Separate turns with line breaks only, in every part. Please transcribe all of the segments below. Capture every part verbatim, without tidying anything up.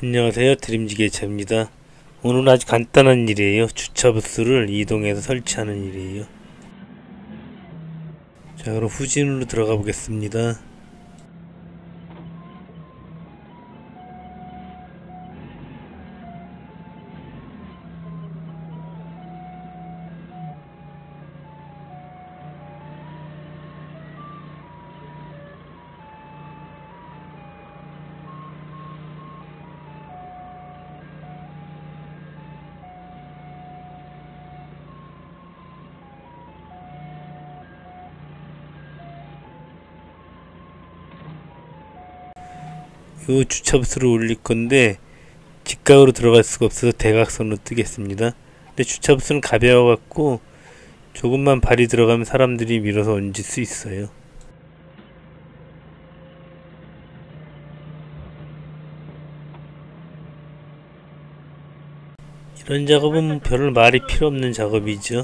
안녕하세요, 드림지게차입니다. 오늘은 아주 간단한 일이에요. 주차 부스를 이동해서 설치하는 일이에요. 자, 그럼 후진으로 들어가 보겠습니다. 요 주차부스를 올릴 건데 직각으로 들어갈 수가 없어서 대각선으로 뜨겠습니다. 근데 주차부스는 가벼워 갖고 조금만 발이 들어가면 사람들이 밀어서 얹을 수 있어요. 이런 작업은 별 말이 필요 없는 작업이죠.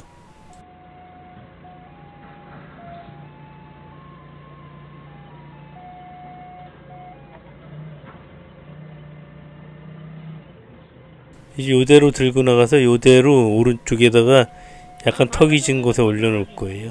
이제 요대로 들고 나가서 요대로 오른쪽에다가 약간 턱이 진 곳에 올려놓을 거예요.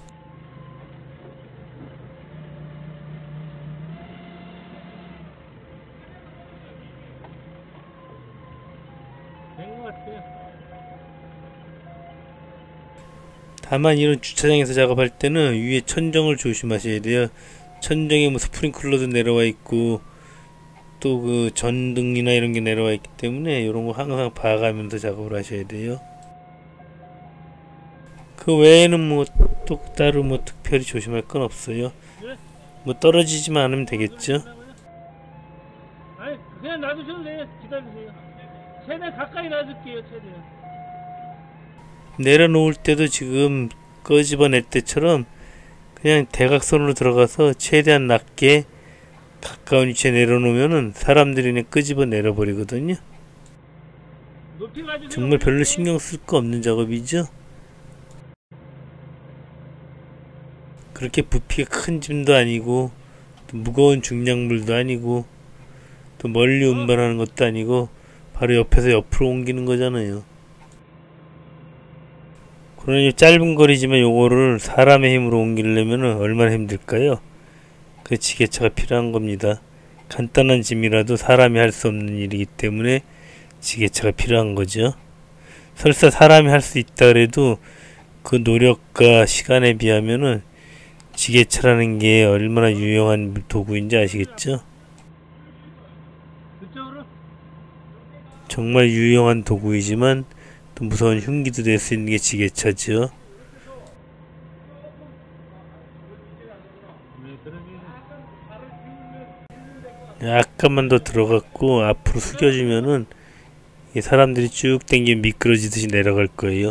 다만 이런 주차장에서 작업할 때는 위에 천정을 조심하셔야 돼요. 천정에 뭐 스프링클러도 내려와 있고 또 그 전등이나 이런 게 내려와 있기 때문에 이런 거 항상 봐가면서 작업을 하셔야 돼요. 그 외에는 뭐 또 따로 뭐 특별히 조심할 건 없어요. 뭐 떨어지지만 않으면 되겠죠.
아니 그냥 놔두셔도 돼요. 기다리세요. 최대한 가까이 놔둘게요. 최대한.
내려놓을 때도 지금 끄집어낼 때처럼 그냥 대각선으로 들어가서 최대한 낮게 가까운 위치에 내려놓으면은 사람들이 그냥 끄집어 내려버리거든요. 정말 별로 신경 쓸 거 없는 작업이죠. 그렇게 부피가 큰 짐도 아니고 또 무거운 중량물도 아니고 또 멀리 운반하는 것도 아니고 바로 옆에서 옆으로 옮기는 거잖아요. 그러니 짧은 거리지만 요거를 사람의 힘으로 옮기려면 얼마나 힘들까요? 그 지게차가 필요한 겁니다. 간단한 짐이라도 사람이 할 수 없는 일이기 때문에 지게차가 필요한 거죠. 설사 사람이 할 수 있다 그래도 그 노력과 시간에 비하면은 지게차라는 게 얼마나 유용한 도구인지 아시겠죠? 정말 유용한 도구이지만 또 무서운 흉기도 될 수 있는 게 지게차죠. 약간만 더 들어갔고 앞으로 숙여주면은 사람들이 쭉 당기면 미끄러지듯이 내려갈 거예요.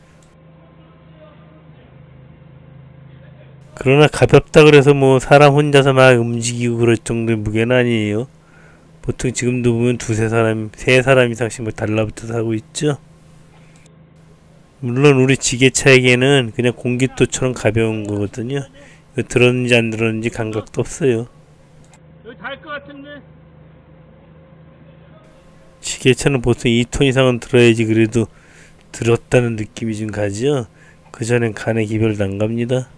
그러나 가볍다 그래서 뭐 사람 혼자서 막 움직이고 그럴 정도의 무게는 아니에요. 보통 지금도 보면 두세 사람, 세 사람 이상씩 뭐 달라붙어서 하고 있죠. 물론 우리 지게차에게는 그냥 공깃돌처럼 가벼운 거거든요. 이거 들었는지 안 들었는지 감각도 없어요.
여기 닿을 것 같은데.
지게차는 보통 이 톤 이상은 들어야지 그래도 들었다는 느낌이 좀 가죠. 그전엔 간에 기별도 안 갑니다.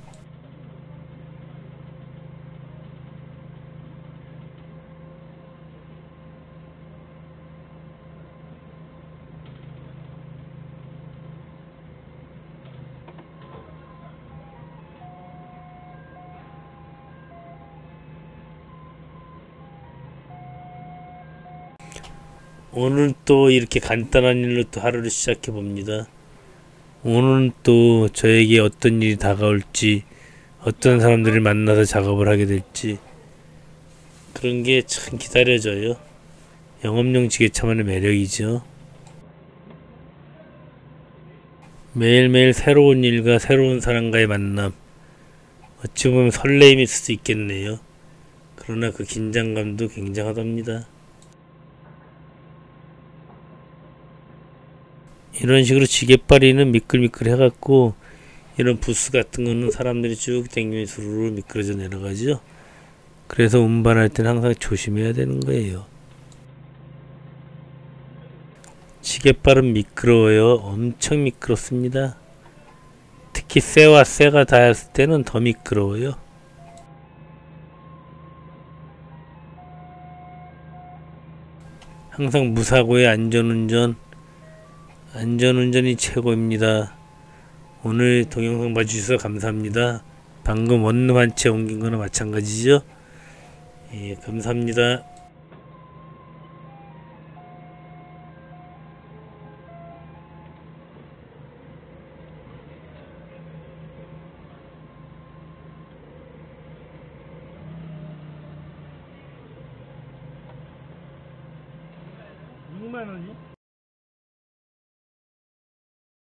오늘은 또 이렇게 간단한 일로 또 하루를 시작해 봅니다. 오늘은 또 저에게 어떤 일이 다가올지, 어떤 사람들을 만나서 작업을 하게 될지 그런 게 참 기다려져요. 영업용 지게차만의 매력이죠. 매일매일 새로운 일과 새로운 사람과의 만남, 어찌 보면 설레임일 수도 있겠네요. 그러나 그 긴장감도 굉장하답니다. 이런 식으로 지게바리는 미끌미끌 해갖고 이런 부스 같은 거는 사람들이 쭉 당기면 수루루 미끄러져 내려가죠. 그래서 운반할 때는 항상 조심해야 되는 거예요. 지게발은 미끄러워요. 엄청 미끄럽습니다. 특히 쇠와 쇠가 닿았을 때는 더 미끄러워요. 항상 무사고의 안전운전, 안전운전이 최고입니다. 오늘 동영상 봐주셔서 감사합니다. 방금 원룸 한 채 옮긴 거나 마찬가지죠. 예, 감사합니다.
육만 원이?